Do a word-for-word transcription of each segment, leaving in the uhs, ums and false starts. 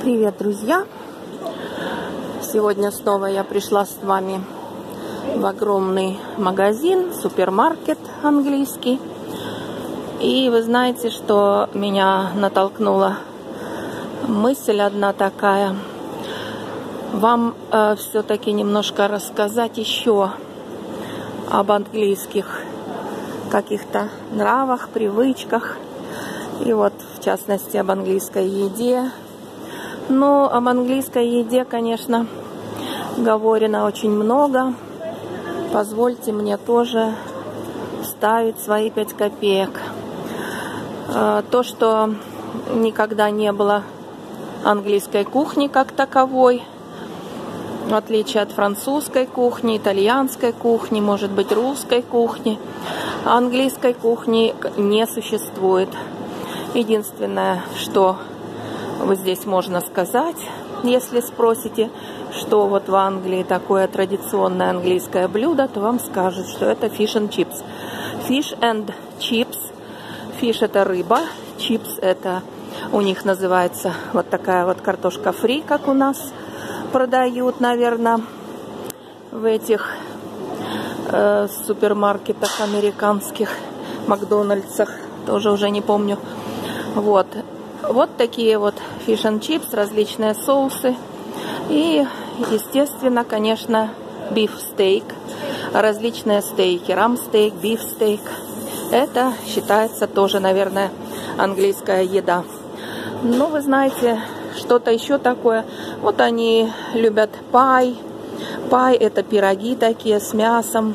Привет, друзья! Сегодня снова я пришла с вами в огромный магазин, супермаркет английский. И вы знаете, что меня натолкнула мысль одна такая. Вам э, все-таки немножко рассказать еще об английских каких-то нравах, привычках. И вот, в частности, об английской еде. Ну, об английской еде, конечно, говорено очень много. Позвольте мне тоже вставить свои пять копеек. То, что никогда не было английской кухни как таковой, в отличие от французской кухни, итальянской кухни, может быть, русской кухни, английской кухни не существует. Единственное, что вот здесь можно сказать, если спросите, что вот в Англии такое традиционное английское блюдо, то вам скажут, что это fish and chips. Fish and chips. Fish – это рыба, chips – это у них называется вот такая вот картошка фри, как у нас продают, наверное, в этих э, супермаркетах американских, Макдональдсах, тоже уже не помню. Вот. Вот такие вот fish and chips, различные соусы. И, естественно, конечно, beef steak, различные стейки, рамстейк, beef steak. Это считается тоже, наверное, английская еда. Но вы знаете, что-то еще такое. Вот они любят пай. Пай – это пироги такие с мясом.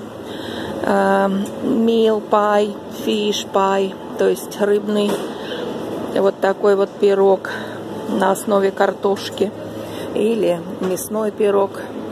Meal pie, fish pie, то есть рыбный. Вот такой вот пирог на основе картошки или мясной пирог.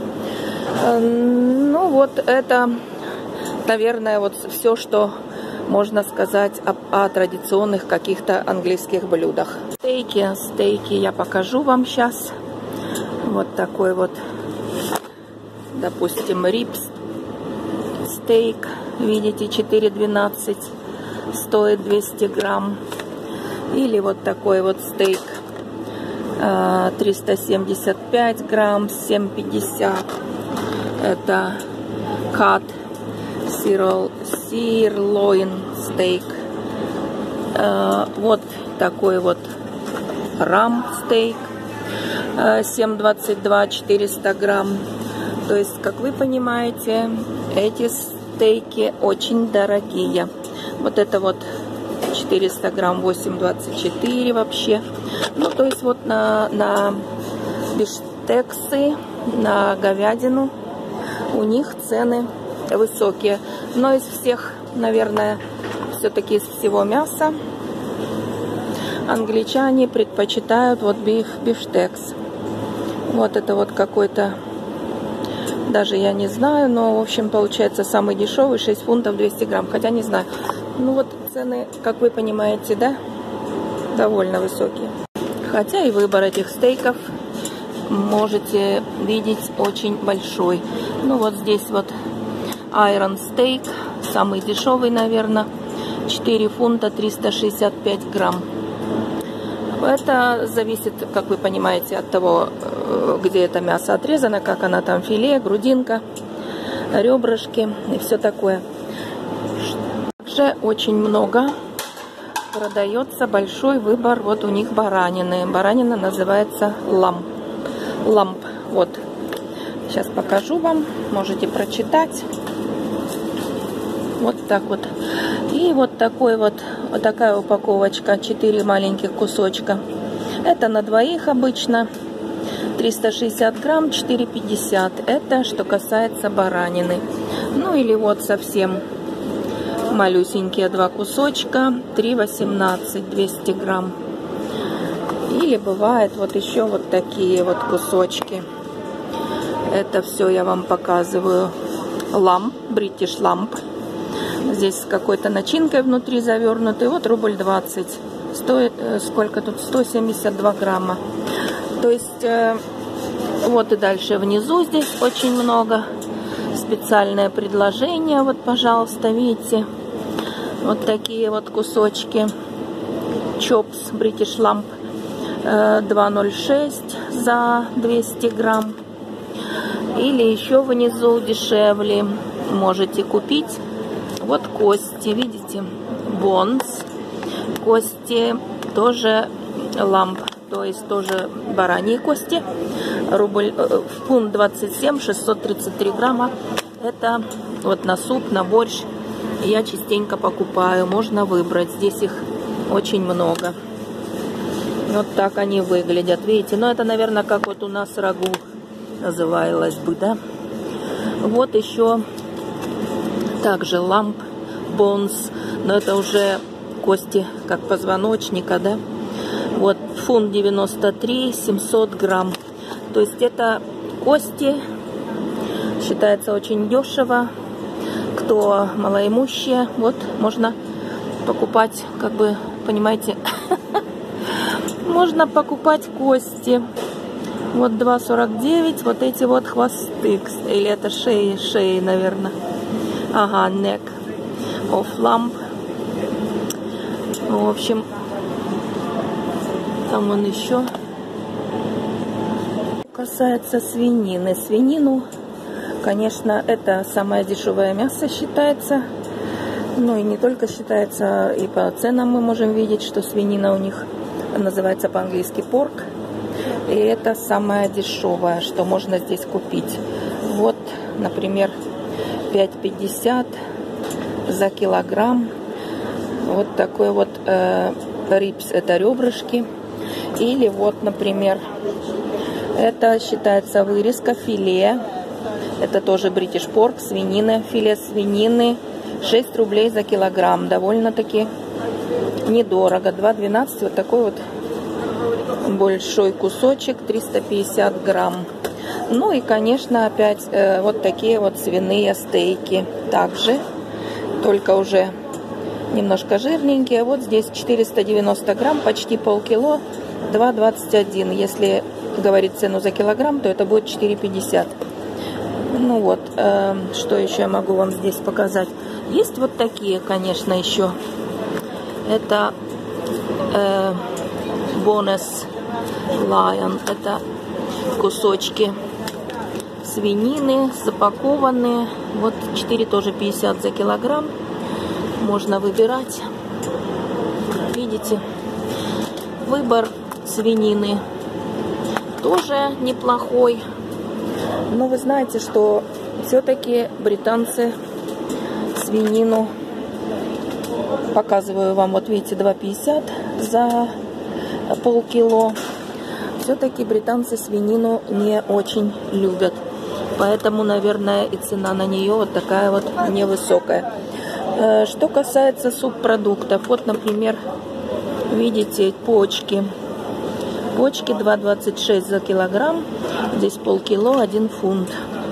Ну вот это, наверное, вот все, что можно сказать о, о традиционных каких-то английских блюдах. Стейки, стейки я покажу вам сейчас. Вот такой вот, допустим, рибс стейк, видите, четыре двенадцать, стоит двести грамм. Или вот такой вот стейк, триста семьдесят пять грамм, семь пятьдесят. Это cut sirloin стейк. Вот такой вот рам стейк, семь двадцать два, четыреста грамм. То есть, как вы понимаете, эти стейки очень дорогие. Вот это вот четыреста грамм, восемь двадцать четыре вообще. Ну, то есть вот на, на бифштексы, на говядину у них цены высокие. Но из всех, наверное, все-таки из всего мяса англичане предпочитают вот биф, бифштекс. Вот это вот какой-то, даже я не знаю, но в общем получается самый дешевый, шесть фунтов двести грамм. Хотя не знаю. Ну вот цены, как вы понимаете, да, довольно высокие. Хотя и выбор этих стейков можете видеть очень большой. Ну вот здесь вот Iron Steak, самый дешевый, наверное, четыре фунта триста шестьдесят пять грамм. Это зависит, как вы понимаете, от того, где это мясо отрезано, как она там, филе, грудинка, ребрышки и все такое. Также очень много продается, большой выбор вот у них баранины. Баранина называется ламп. Ламп. Вот. Сейчас покажу вам. Можете прочитать. Вот так вот. И вот такой вот, вот такая упаковочка. четыре маленьких кусочка. Это на двоих обычно. триста шестьдесят грамм, четыре пятьдесят. Это что касается баранины. Ну или вот совсем малюсенькие два кусочка, три восемнадцать, двести грамм. Или бывает вот еще вот такие вот кусочки. Это все я вам показываю. Ламп, British ламп. Здесь с какой-то начинкой внутри завернутый. Вот рубль двадцать. Стоит, сколько тут? сто семьдесят два грамма. То есть, э, вот и дальше внизу здесь очень много. Специальное предложение. Вот, пожалуйста, видите. Вот такие вот кусочки. Chops, British lamb. два ноль шесть за двести грамм. Или еще внизу дешевле можете купить. Вот кости, видите, бонс. Кости тоже ламп, то есть тоже бараньи кости. Рубль, фунт двадцать семь, шестьсот тридцать три грамма. Это вот на суп, на борщ я частенько покупаю. Можно выбрать, здесь их очень много. Вот так они выглядят, видите. Но это, наверное, как вот у нас рагу называлось бы, да. Вот еще также ламп, бонс, но это уже кости как позвоночника, да. Вот фунт девяносто три, семьсот грамм. То есть это кости, считается очень дешево. Кто малоимущие, вот можно покупать, как бы, понимаете, можно покупать кости. Вот два сорок девять, вот эти вот хвосты, или это шеи, шеи, наверное. Ага, neck of lamb. В общем, там он еще. Касается свинины. Свинину, конечно, это самое дешевое мясо считается. Ну и не только считается, и по ценам мы можем видеть, что свинина у них называется по-английски pork. И это самое дешевое, что можно здесь купить. Вот, например, пять пятьдесят за килограмм. Вот такой вот э, рибс, это ребрышки. Или вот, например, это считается вырезка, филе. Это тоже British pork, свинина, филе свинины. шесть рублей за килограмм. Довольно-таки недорого. два двенадцать, вот такой вот большой кусочек, триста пятьдесят грамм. Ну и, конечно, опять э, вот такие вот свиные стейки. Также, только уже немножко жирненькие. Вот здесь четыреста девяносто грамм, почти полкило, два двадцать один. Если говорить цену за килограмм, то это будет четыре пятьдесят. Ну вот, э, что еще я могу вам здесь показать? Есть вот такие, конечно, еще. Это э, Bonus Lion. Это кусочки свинины запакованные. Вот четыре тоже пятьдесят за килограмм. Можно выбирать. Видите? Выбор свинины тоже неплохой. Но вы знаете, что все-таки британцы свинину, показываю вам, вот видите, два пятьдесят за полкило. Все-таки британцы свинину не очень любят. Поэтому, наверное, и цена на нее вот такая вот невысокая. Что касается субпродуктов, вот, например, видите, почки. Почки два двадцать шесть за килограмм. Здесь полкило, один фунт.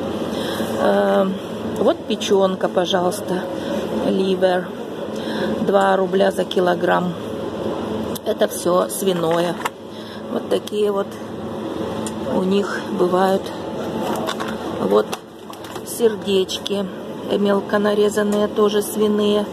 Вот печенка, пожалуйста. Ливер. два рубля за килограмм. Это все свиное. Вот такие вот у них бывают. Вот сердечки мелко нарезанные, тоже свиные.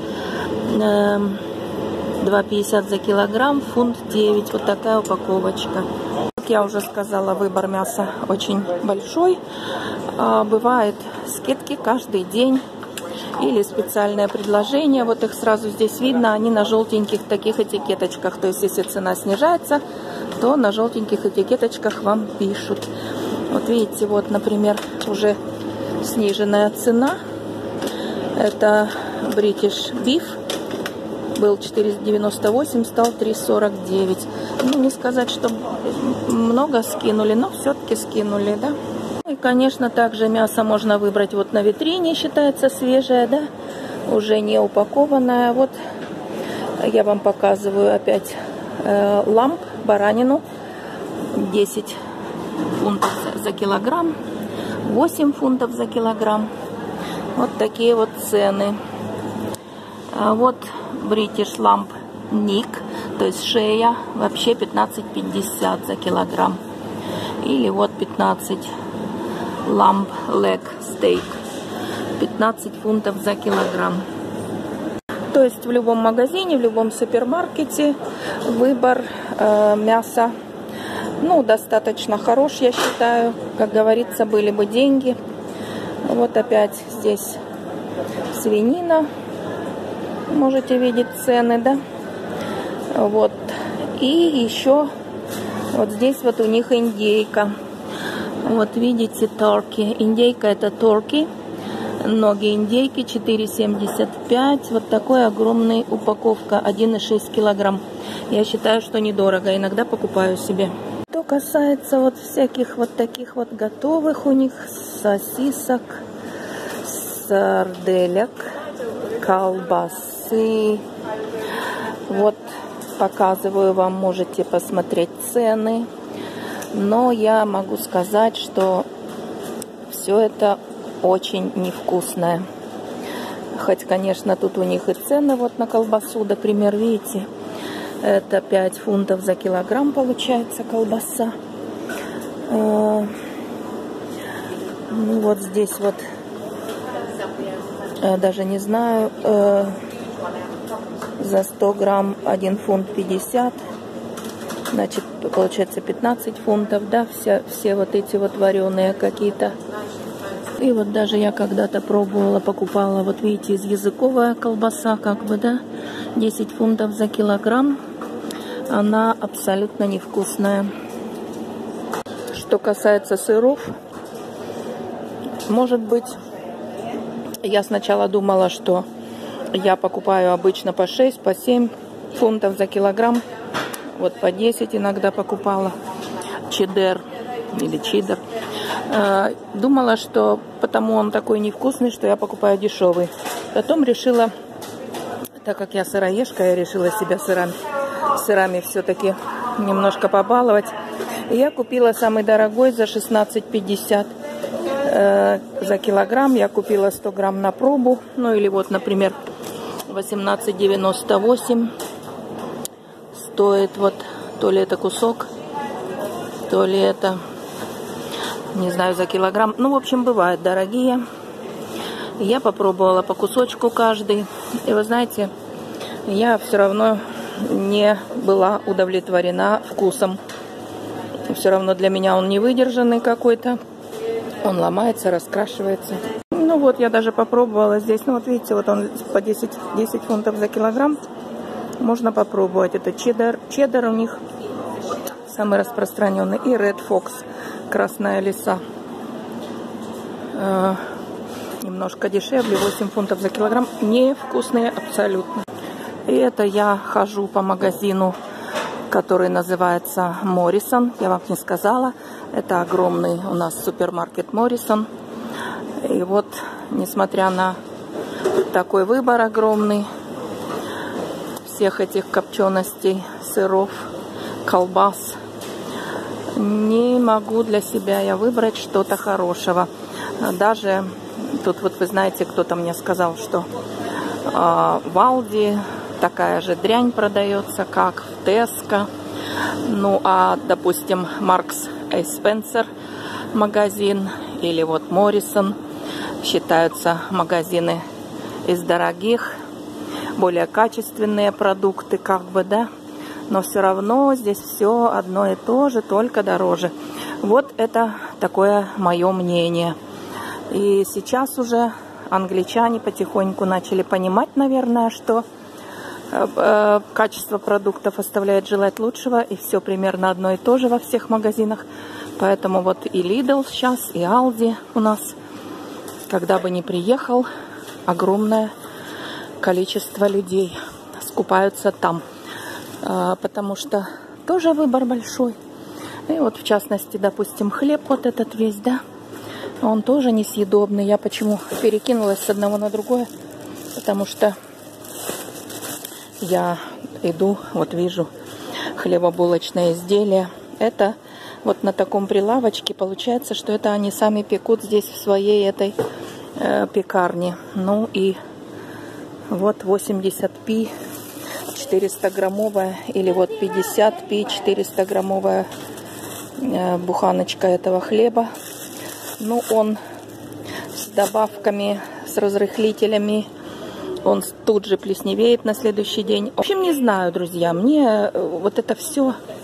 два пятьдесят за килограмм, фунт девять. Вот такая упаковочка. Как я уже сказала, выбор мяса очень большой. Бывают скидки каждый день или специальное предложение. Вот их сразу здесь видно. Они на желтеньких таких этикеточках. То есть, если цена снижается, то на желтеньких этикеточках вам пишут. Вот видите, вот, например, уже сниженная цена. Это British Beef. Был четыреста девяносто восемь, стал три сорок девять. Ну, не сказать, что много скинули, но все-таки скинули, да. И, конечно, также мясо можно выбрать вот на витрине, считается свежее, да, уже не упакованное. Вот я вам показываю опять э, ламп, баранину, десять фунтов за килограмм, восемь фунтов за килограмм. Вот такие вот цены. А вот British Lamb Neck, то есть шея, вообще пятнадцать пятьдесят за килограмм. Или вот пятнадцать Lamb Leg Steak, пятнадцать фунтов за килограмм. То есть в любом магазине, в любом супермаркете выбор э, мяса ну, достаточно хорош, я считаю. Как говорится, были бы деньги. Вот опять здесь свинина. Можете видеть цены, да? Вот. И еще вот здесь вот у них индейка. Вот видите, турки. Индейка это турки. Ноги индейки четыре семьдесят пять. Вот такой огромная упаковка. один и шесть килограмм. Я считаю, что недорого. Иногда покупаю себе. Что касается вот всяких вот таких вот готовых у них сосисок, сарделек, колбасы. Вот показываю вам, можете посмотреть цены. Но я могу сказать, что все это очень невкусное. Хоть, конечно, тут у них и цены вот на колбасу, например, видите, это пять фунтов за килограмм получается колбаса. Ну вот здесь вот даже не знаю, за сто грамм один фунт пятьдесят. Значит, получается пятнадцать фунтов, да, все, все вот эти вот вареные какие-то. И вот даже я когда-то пробовала, покупала, вот видите, из языковая колбаса, как бы, да, десять фунтов за килограмм. Она абсолютно невкусная. Что касается сыров, может быть, я сначала думала, что я покупаю обычно по шесть, по семь фунтов за килограмм. Вот по десять иногда покупала. Чеддер или чидер. Думала, что потому он такой невкусный, что я покупаю дешевый. Потом решила, так как я сыроежка, я решила себя сырами, сырами все-таки немножко побаловать. И я купила самый дорогой за шестнадцать пятьдесят э, за килограмм. Я купила сто грамм на пробу. Ну или вот, например, восемнадцать девяносто восемь стоит вот, то ли это кусок, то ли это, не знаю, за килограмм. Ну, в общем, бывают дорогие. Я попробовала по кусочку каждый. И вы знаете, я все равно не была удовлетворена вкусом. Все равно для меня он не выдержанный какой-то. Он ломается, раскрашивается. Ну вот, я даже попробовала здесь. Ну вот видите, вот он по десять, десять фунтов за килограмм. Можно попробовать. Это чеддер. Чеддер у них самый распространенный. И Red Fox. Красная лиса. Э, немножко дешевле. восемь фунтов за килограмм. Невкусные абсолютно. И это я хожу по магазину, который называется Моррисон. Я вам не сказала. Это огромный у нас супермаркет Моррисон. И вот, несмотря на такой выбор огромный всех этих копченостей, сыров, колбас, не могу для себя я выбрать что-то хорошего. Даже тут вот вы знаете, кто-то мне сказал, что э, в Алди такая же дрянь продается, как в Теско. Ну, а, допустим, Маркс и Спенсер магазин или вот Моррисон считаются магазины из дорогих, более качественные продукты, как бы, да. Но все равно здесь все одно и то же, только дороже. Вот это такое мое мнение. И сейчас уже англичане потихоньку начали понимать, наверное, что э, качество продуктов оставляет желать лучшего. И все примерно одно и то же во всех магазинах. Поэтому вот и Lidl сейчас, и Aldi у нас, когда бы ни приехал, огромное количество людей скупаются там. Потому что тоже выбор большой. И вот в частности, допустим, хлеб вот этот весь, да, он тоже несъедобный. Я почему перекинулась с одного на другое? Потому что я иду, вот вижу хлебобулочное изделие. Это вот на таком прилавочке получается, что это они сами пекут здесь в своей этой э, пекарне. Ну и вот восемьдесят пи четыреста граммовая или вот пятьдесят пи четыреста граммовая э, буханочка этого хлеба. Ну, он с добавками, с разрыхлителями, он тут же плесневеет на следующий день. В общем, не знаю, друзья, мне вот это все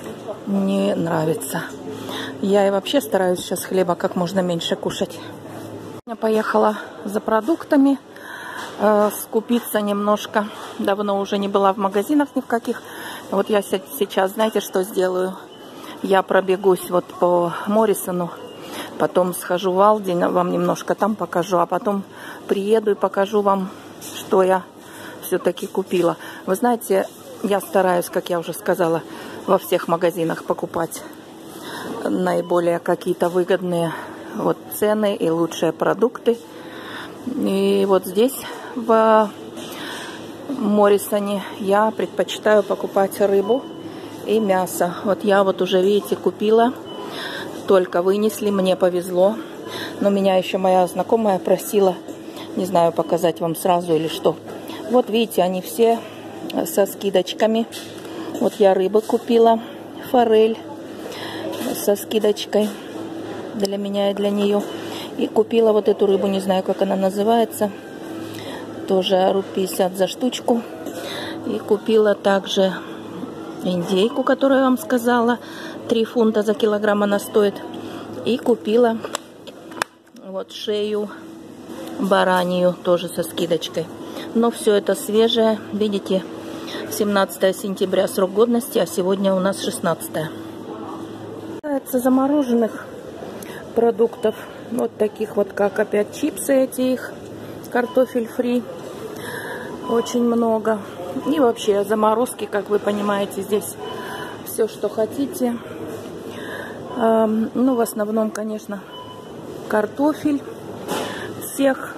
не нравится. Я и вообще стараюсь сейчас хлеба как можно меньше кушать. Я поехала за продуктами, э, скупиться немножко. Давно уже не была в магазинах ни в каких. Вот я сейчас, знаете, что сделаю? Я пробегусь вот по Моррисону, потом схожу в Алди, вам немножко там покажу, а потом приеду и покажу вам, что я все-таки купила. Вы знаете, я стараюсь, как я уже сказала, во всех магазинах покупать наиболее какие-то выгодные вот цены и лучшие продукты. И вот здесь, в Моррисоне, я предпочитаю покупать рыбу и мясо. Вот я вот уже, видите, купила, только вынесли, мне повезло. Но меня еще моя знакомая просила, не знаю, показать вам сразу или что. Вот видите, они все со скидочками. Вот я рыбы купила, форель со скидочкой для меня и для нее. И купила вот эту рыбу, не знаю, как она называется, тоже рубль пятьдесят за штучку. И купила также индейку, которую я вам сказала, три фунта за килограмм она стоит. И купила вот шею баранью, тоже со скидочкой. Но все это свежее, видите, семнадцатое сентября срок годности, а сегодня у нас шестнадцатое. Касается замороженных продуктов, вот таких вот, как опять чипсы эти их, картофель фри, очень много. И вообще заморозки, как вы понимаете, здесь все, что хотите. Эм, ну, в основном, конечно, картофель всех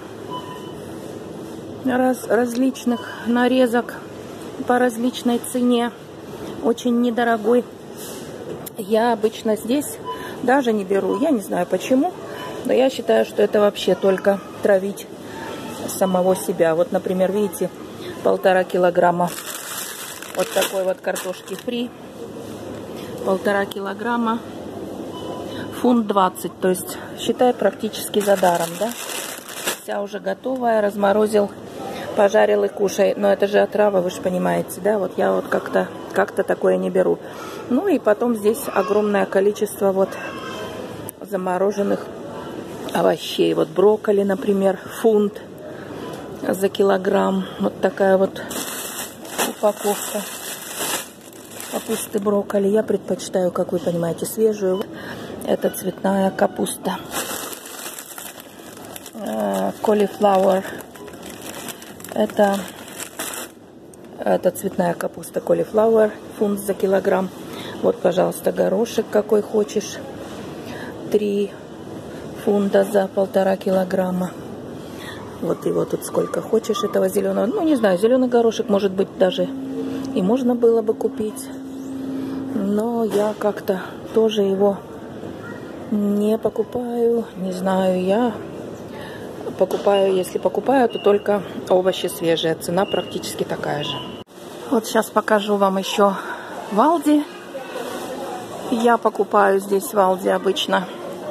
раз, различных нарезок по различной цене, очень недорогой. Я обычно здесь даже не беру, я не знаю почему, но я считаю, что это вообще только травить самого себя. Вот, например, видите, полтора килограмма вот такой вот картошки фри, полтора килограмма, фунт двадцать, то есть считай практически за даром, да? Вся уже готовая, разморозил, пожарил и кушай. Но это же отрава, вы же понимаете, да? Вот я вот как-то как-то такое не беру. Ну и потом здесь огромное количество вот замороженных овощей. Вот брокколи, например, фунт за килограмм. Вот такая вот упаковка капусты брокколи. Я предпочитаю, как вы понимаете, свежую. Это цветная капуста. Cauliflower. Это, это цветная капуста cauliflower, фунт за килограмм. Вот, пожалуйста, горошек какой хочешь. Три фунта за полтора килограмма. Вот его тут сколько хочешь этого зеленого. Ну, не знаю, зеленый горошек, может быть, даже и можно было бы купить. Но я как-то тоже его не покупаю. Не знаю, я покупаю, если покупаю, то только овощи свежие. Цена практически такая же. Вот сейчас покажу вам еще в Алди. Я покупаю здесь в Алди обычно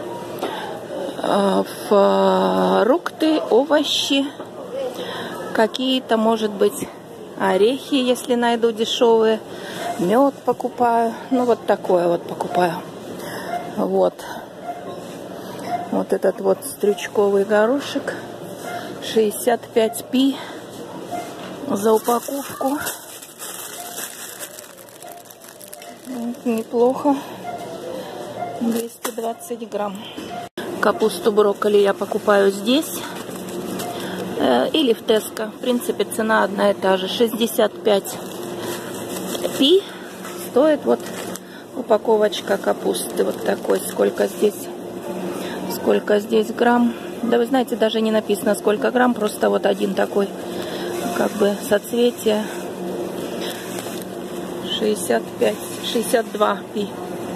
фрукты, овощи, какие-то, может быть, орехи, если найду дешевые. Мед покупаю. Ну, вот такое вот покупаю. Вот. Вот этот вот стручковый горошек. шестьдесят пять пи за упаковку. Неплохо. двести двадцать грамм. Капусту брокколи я покупаю здесь. Э, или в Теско. В принципе, цена одна и та же. шестьдесят пять пи стоит вот упаковочка капусты. Вот такой. Сколько здесь? Сколько здесь грамм? Да вы знаете, даже не написано сколько грамм. Просто вот один такой, как бы, соцветие. шестьдесят пять, шестьдесят два пи.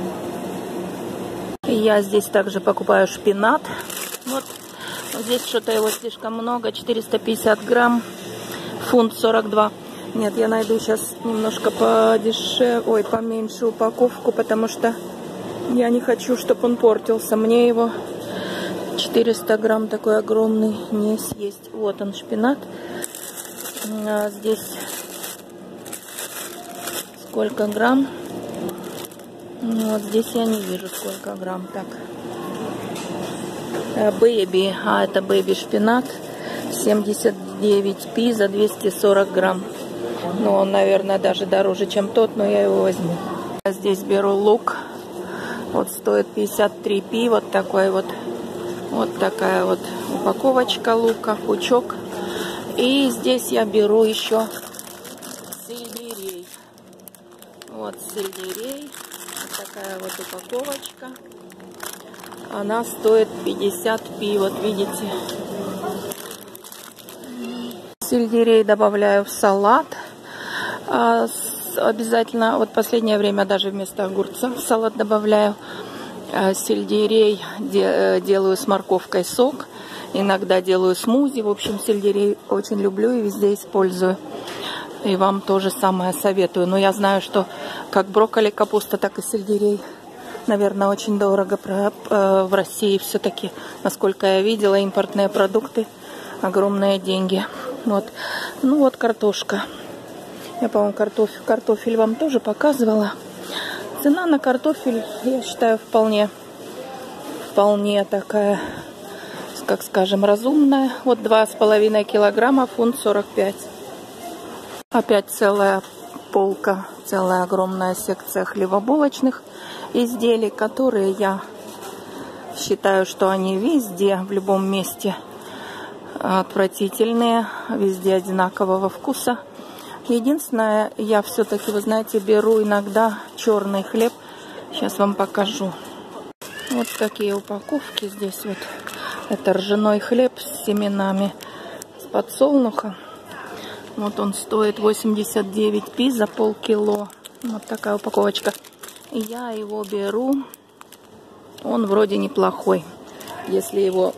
Я здесь также покупаю шпинат. Вот здесь что-то его слишком много. четыреста пятьдесят грамм. Фунт сорок два. Нет, я найду сейчас немножко подешевле, ой, поменьше упаковку, потому что я не хочу, чтобы он портился. Мне его четыреста грамм такой огромный не съесть. Вот он, шпинат. А здесь сколько грамм? Вот здесь я не вижу, сколько грамм. Так. Бэби, а это бэби шпинат. семьдесят девять пи за двести сорок грамм. Ну, он, наверное, даже дороже, чем тот, но я его возьму. Здесь беру лук. Вот стоит пятьдесят три пи. Вот такой вот. Вот такая вот упаковочка лука, пучок. И здесь я беру еще сельдерей. Вот сельдерей. Вот такая вот упаковочка. Она стоит пятьдесят пи. Вот видите. Сельдерей добавляю в салат. А, с, обязательно, вот последнее время даже вместо огурца в салат добавляю. А, сельдерей де, делаю с морковкой сок. Иногда делаю смузи. В общем, сельдерей очень люблю и везде использую. И вам тоже самое советую. Но я знаю, что как брокколи, капуста, так и сельдерей, наверное, очень дорого в России все-таки. Насколько я видела, импортные продукты, огромные деньги. Вот. Ну вот картошка. Я, по-моему, картофель, картофель вам тоже показывала. Цена на картофель, я считаю, вполне, вполне такая, как скажем, разумная. Вот два с половиной килограмма, фунт сорок пять. Опять целая полка, целая огромная секция хлебобулочных изделий, которые я считаю, что они везде, в любом месте отвратительные, везде одинакового вкуса. Единственное, я все-таки, вы знаете, беру иногда черный хлеб. Сейчас вам покажу. Вот такие упаковки здесь вот. Это ржаной хлеб с семенами с подсолнуха. Вот он стоит восемьдесят девять пи за полкило. Вот такая упаковочка. Я его беру. Он вроде неплохой. Если его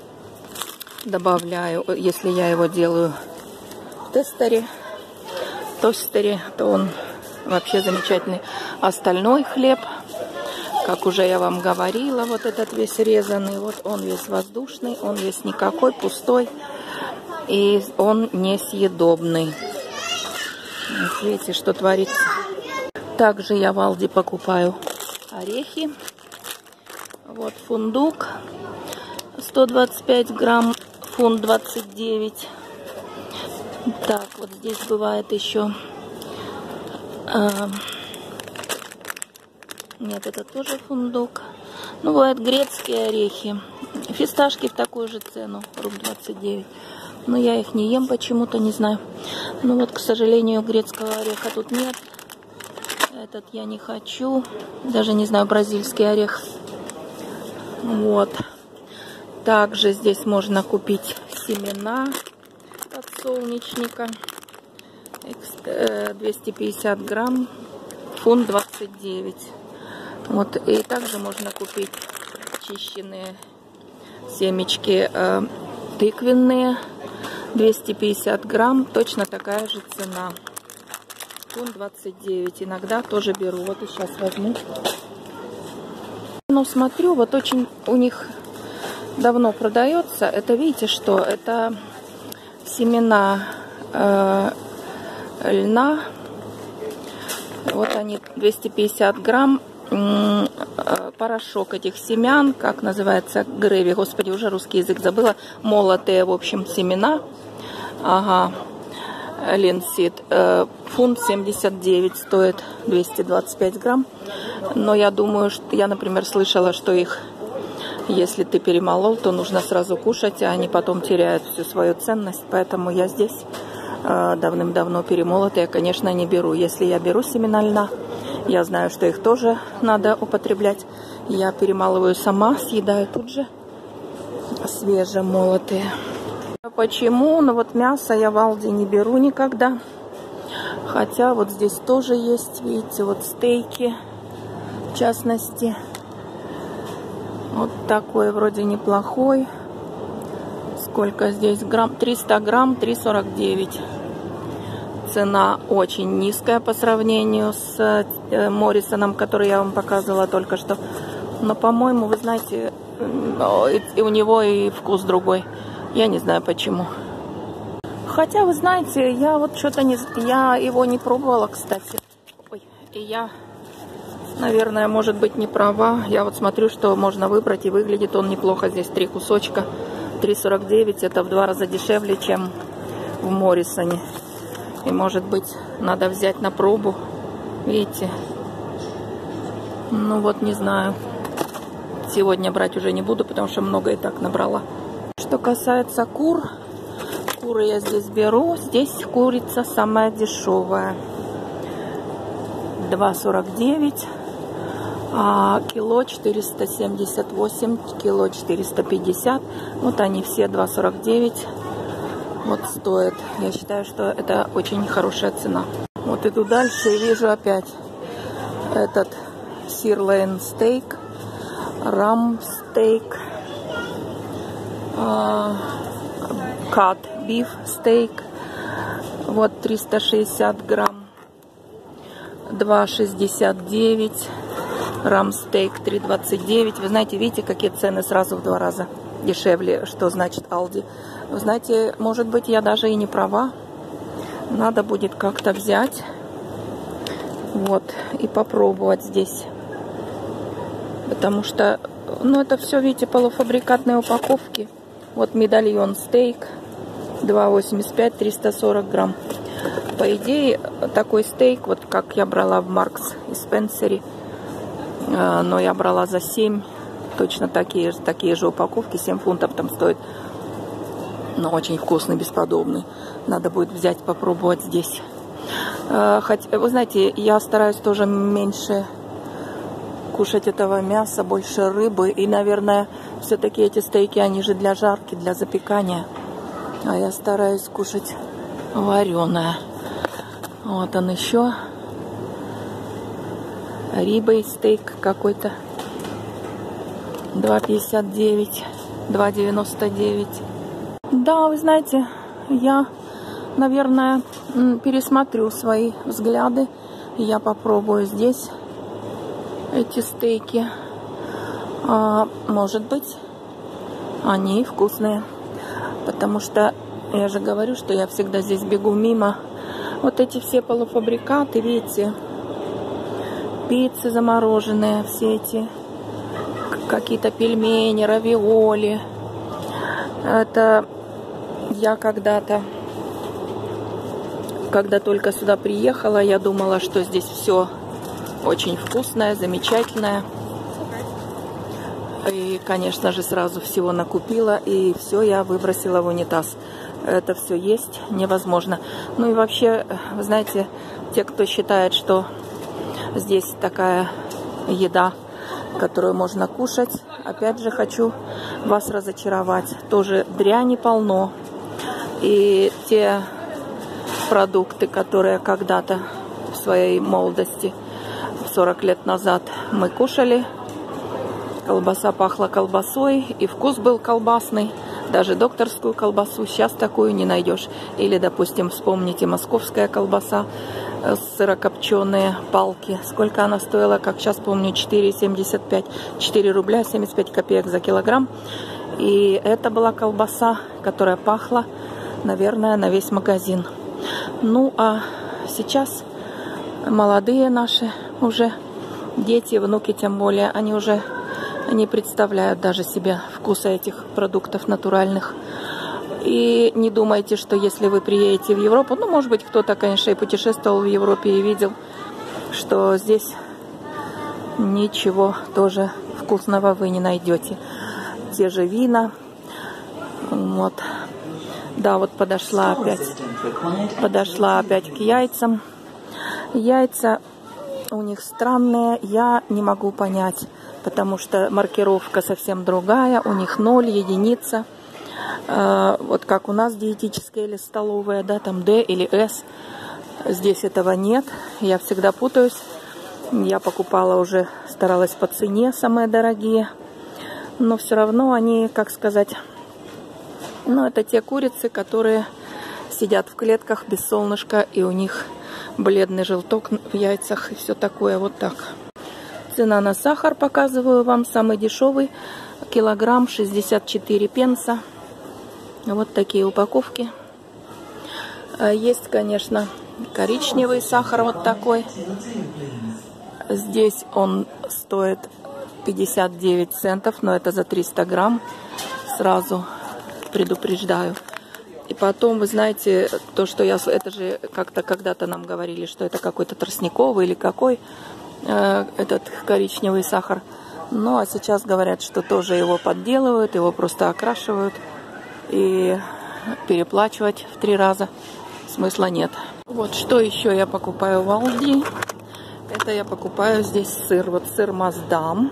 добавляю, если я его делаю в тестере, тостере, то он вообще замечательный. Остальной хлеб, как уже я вам говорила, вот этот весь резанный, вот он весь воздушный, он весь никакой, пустой, и он несъедобный. Вот видите, что творится. Также я в Алди покупаю орехи. Вот фундук сто двадцать пять грамм, фунт двадцать девять. Так, вот здесь бывает еще... Э, нет, это тоже фундук. Ну, бывают грецкие орехи. Фисташки в такую же цену, рубль двадцать девять. Но я их не ем почему-то, не знаю. Ну вот, к сожалению, грецкого ореха тут нет. Этот я не хочу. Даже не знаю, бразильский орех. Вот. Также здесь можно купить семена подсолнечника. двести пятьдесят грамм, фунт двадцать девять. Вот. И также можно купить чищенные семечки э, тыквенные. двести пятьдесят грамм, точно такая же цена. Фунт двадцать девять. Иногда тоже беру. Вот и сейчас возьму. Ну, смотрю, вот очень у них давно продается. Это, видите, что? Это семена э, льна. Вот они, двести пятьдесят грамм. Э, порошок этих семян, как называется, грэви. Господи, уже русский язык забыла. Молотые, в общем, семена. Ага. Линсид. Э, фунт семьдесят девять стоит, двести двадцать пять грамм. Но я думаю, что я, например, слышала, что их, если ты перемолол, то нужно сразу кушать, а они потом теряют всю свою ценность. Поэтому я здесь э, давным-давно перемолотые, конечно, не беру. Если я беру семена льна, я знаю, что их тоже надо употреблять. Я перемалываю сама, съедаю тут же свежемолотые. Почему? Ну вот мясо я в Алди не беру никогда. Хотя вот здесь тоже есть, видите, вот стейки, в частности. Вот такой вроде неплохой. Сколько здесь грамм? триста грамм, три сорок девять. Цена очень низкая по сравнению с Моррисоном, который я вам показывала только что. Но, по-моему, вы знаете, и у него и вкус другой. Я не знаю почему. Хотя, вы знаете, я вот что-то не... Я его не пробовала, кстати. Ой, и я Наверное, может быть, не права. Я вот смотрю, что можно выбрать, и выглядит он неплохо. Здесь три кусочка. три сорок девять. Это в два раза дешевле, чем в Моррисоне. И, может быть, надо взять на пробу. Видите? Ну вот, не знаю. Сегодня брать уже не буду, потому что много и так набрала. Что касается кур. Куры я здесь беру. Здесь курица самая дешевая. два сорок девять. А кило четыреста семьдесят восемь, кило четыреста пятьдесят. Вот они все два сорок девять. Вот стоят. Я считаю, что это очень хорошая цена. Вот иду дальше и вижу опять этот сирлейн стейк, рам стейк, кат биф стейк. Вот триста шестьдесят грамм, два шестьдесят девять. Рамстейк три двадцать девять. Вы знаете, видите, какие цены сразу в два раза дешевле, что значит Aldi. Вы знаете, может быть, я даже и не права. Надо будет как-то взять. Вот. И попробовать здесь. Потому что, ну, это все, видите, полуфабрикатные упаковки. Вот медальон стейк. два восемьдесят пять, триста сорок грамм. По идее, такой стейк, вот как я брала в Маркс и Спенсере, но я брала за семь, точно такие, такие же упаковки, семь фунтов там стоит. Но очень вкусный, бесподобный. Надо будет взять, попробовать здесь. Хотя, вы знаете, я стараюсь тоже меньше кушать этого мяса, больше рыбы. И, наверное, все-таки эти стейки, они же для жарки, для запекания. А я стараюсь кушать вареное. Вот он еще. Рибой стейк какой-то. два пятьдесят девять, два девяносто девять. Да, вы знаете, я, наверное, пересмотрю свои взгляды. Я попробую здесь эти стейки. А, может быть, они вкусные. Потому что я же говорю, что я всегда здесь бегу мимо. Вот эти все полуфабрикаты, видите, пиццы замороженные, все эти какие-то пельмени, равиоли. Это я когда-то, когда только сюда приехала, я думала, что здесь все очень вкусное, замечательное. И, конечно же, сразу всего накупила, и все я выбросила в унитаз. Это все есть невозможно. Ну и вообще, вы знаете, те, кто считает, что здесь такая еда, которую можно кушать, опять же хочу вас разочаровать. Тоже дряни полно. И те продукты, которые когда-то в своей молодости, сорок лет назад, мы кушали, колбаса пахла колбасой, и вкус был колбасный. Даже докторскую колбасу сейчас такую не найдешь. Или, допустим, вспомните московская колбаса, сырокопченые палки. Сколько она стоила, как сейчас помню, четыре семьдесят пять. четыре рубля семьдесят пять копеек за килограмм. И это была колбаса, которая пахла, наверное, на весь магазин. Ну, а сейчас молодые наши уже, дети, внуки тем более, они уже не представляют даже себе вкуса этих продуктов натуральных. И не думайте, что если вы приедете в Европу, ну, может быть, кто-то, конечно, и путешествовал в Европе и видел, что здесь ничего тоже вкусного вы не найдете. Те же вина. Вот. Да, вот подошла опять, подошла опять к яйцам. Яйца у них странные, я не могу понять, потому что маркировка совсем другая, у них ноль, единица. Э, вот как у нас диетические или столовые, да, там D или S. Здесь этого нет, я всегда путаюсь. Я покупала уже, старалась по цене, самые дорогие. Но все равно они, как сказать, ну, это те курицы, которые сидят в клетках без солнышка, и у них бледный желток в яйцах и все такое, вот так. Цена на сахар показываю вам, самый дешевый, килограмм шестьдесят четыре пенса. Вот такие упаковки. Есть, конечно, коричневый сахар вот такой. Здесь он стоит пятьдесят девять центов, но это за триста грамм. Сразу предупреждаю. И потом, вы знаете, то, что я... Это же как-то когда-то нам говорили, что это какой-то тростниковый или какой э, этот коричневый сахар. Ну, а сейчас говорят, что тоже его подделывают, его просто окрашивают. И переплачивать в три раза смысла нет. Вот что еще я покупаю в Алди. Это я покупаю здесь сыр. Вот сыр Маасдам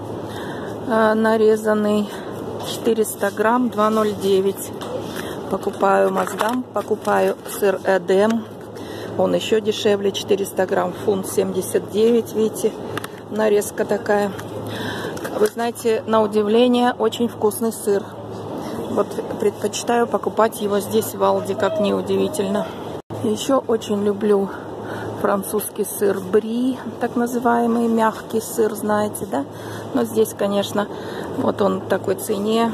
э, нарезанный. четыреста грамм, два ноль девять. Покупаю Маасдам, покупаю сыр Эдем, он еще дешевле, четыреста грамм, фунт семьдесят девять, видите, нарезка такая. Вы знаете, на удивление, очень вкусный сыр. Вот предпочитаю покупать его здесь в Алди, как ни удивительно. Еще очень люблю французский сыр Бри, так называемый мягкий сыр, знаете, да? Но здесь, конечно, вот он в такой цене,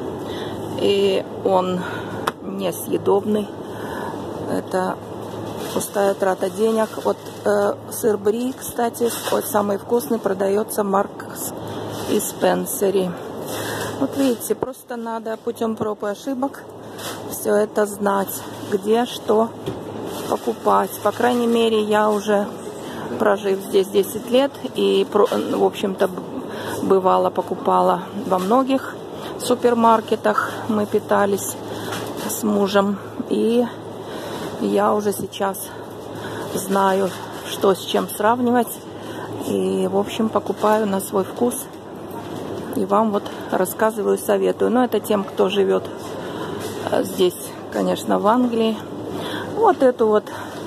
и он несъедобный. Это пустая трата денег. Вот э, сыр Бри, кстати, вот самый вкусный, продается Маркс и Спенсери. Вот видите, просто надо путем проб и ошибок все это знать, где что покупать. По крайней мере, я уже, прожив здесь десять лет, и, в общем-то, бывало, покупала во многих супермаркетах. Мы питались с мужем, и я уже сейчас знаю, что с чем сравнивать, и, в общем, покупаю на свой вкус, и вам вот рассказываю, советую. Но это тем, кто живет здесь, конечно, в Англии. Вот эту вот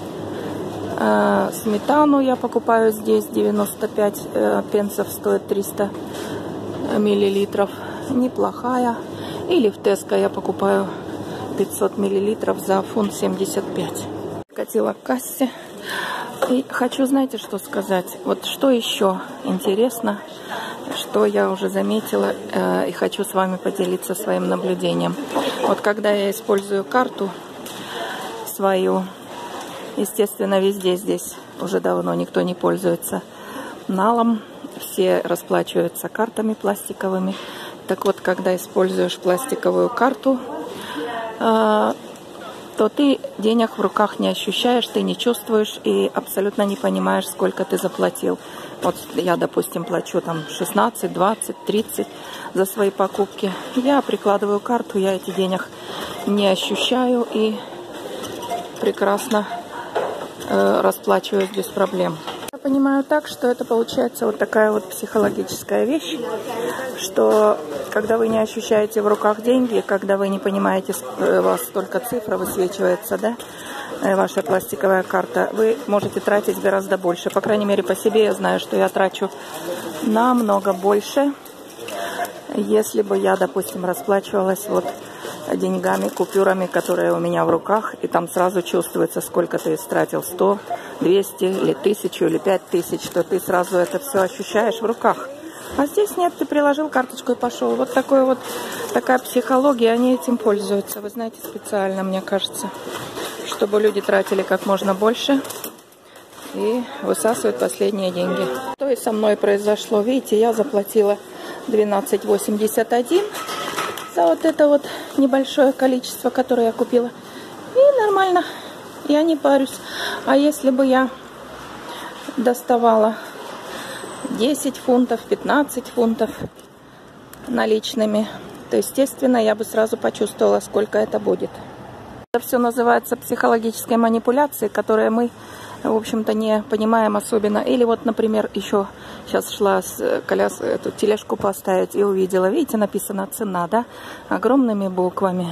э, сметану я покупаю здесь, девяносто пять э, пенсов стоит триста миллилитров, неплохая. Или в Теско я покупаю пятьсот миллилитров за фунт семьдесят пять. Катила к кассе. И хочу, знаете, что сказать? Вот что еще интересно, что я уже заметила э, и хочу с вами поделиться своим наблюдением. Вот когда я использую карту свою, естественно, везде здесь уже давно никто не пользуется налом, все расплачиваются картами пластиковыми. Так вот, когда используешь пластиковую карту, то ты денег в руках не ощущаешь, ты не чувствуешь и абсолютно не понимаешь, сколько ты заплатил. Вот я, допустим, плачу там шестнадцать, двадцать, тридцать за свои покупки. Я прикладываю карту, я этих денег не ощущаю и прекрасно э, расплачиваюсь без проблем. Я понимаю так, что это получается вот такая вот психологическая вещь, что когда вы не ощущаете в руках деньги, когда вы не понимаете, у вас только цифра высвечивается, да, ваша пластиковая карта, вы можете тратить гораздо больше. По крайней мере, по себе я знаю, что я трачу намного больше, если бы я, допустим, расплачивалась вот деньгами, купюрами, которые у меня в руках, и там сразу чувствуется, сколько ты истратил, сто, двести, или тысячу, или пять тысяч, что ты сразу это все ощущаешь в руках. А здесь нет, ты приложил карточку и пошел. Вот такой вот, такая психология, они этим пользуются, вы знаете, специально, мне кажется, чтобы люди тратили как можно больше и высасывают последние деньги. То и со мной произошло, видите, я заплатила двенадцать восемьдесят один за вот это вот небольшое количество, которое я купила. И нормально, я не парюсь. А если бы я доставала десять фунтов, пятнадцать фунтов наличными, то, естественно, я бы сразу почувствовала, сколько это будет. Это все называется психологической манипуляцией, которую мы, в общем-то, не понимаем особенно. Или вот, например, еще сейчас шла с коляс, эту тележку поставить и увидела, видите, написано цена, да, огромными буквами,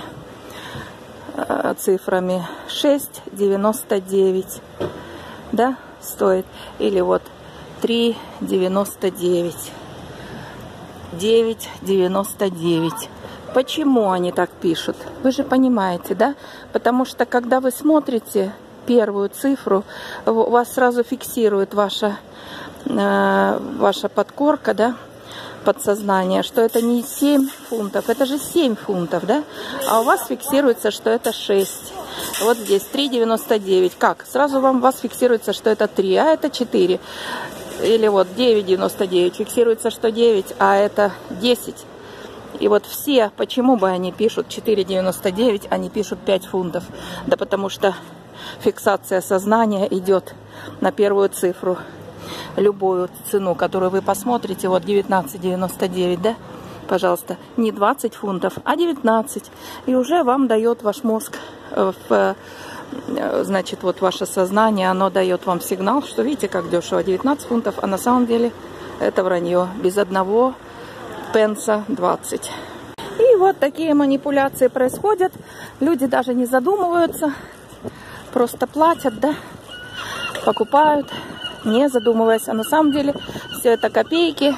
цифрами шесть девяносто девять, да, стоит. Или вот три девяносто девять, девять девяносто девять. Почему они так пишут? Вы же понимаете, да? Потому что когда вы смотрите первую цифру, у вас сразу фиксирует ваша, э, ваша подкорка, да, подсознание, что это не семь фунтов, это же семь фунтов, да? А у вас фиксируется, что это шесть. Вот здесь три девяносто девять. Как? Сразу вам, у вас фиксируется, что это три, а это четыре. или вот девять девяносто девять, фиксируется, что девять, а это десять. И вот все, почему бы они пишут четыре девяносто девять, они пишут пять фунтов? Да потому что фиксация сознания идет на первую цифру. Любую цену, которую вы посмотрите, вот девятнадцать девяносто девять, да? Пожалуйста, не двадцать фунтов, а девятнадцать. И уже вам дает ваш мозг, в, значит, вот ваше сознание, оно дает вам сигнал, что видите, как дешево, девятнадцать фунтов, а на самом деле это вранье. Без одного пенса двадцать. И вот такие манипуляции происходят. Люди даже не задумываются, просто платят, да, покупают, не задумываясь. А на самом деле все это копейки,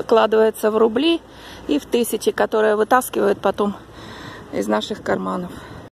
складывается в рубли и в тысячи, которые вытаскивают потом из наших карманов.